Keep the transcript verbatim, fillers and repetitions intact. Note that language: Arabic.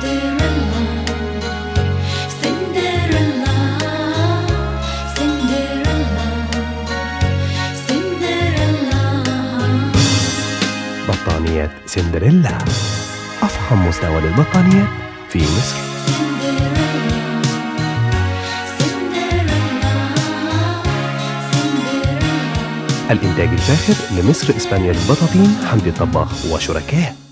بطانية سندريلا، أفخم مستوى للبطانيات في مصر. الإنتاج الفاخر لمصر إسبانيا للبطاطين، حمدي الطباخ وشركاه.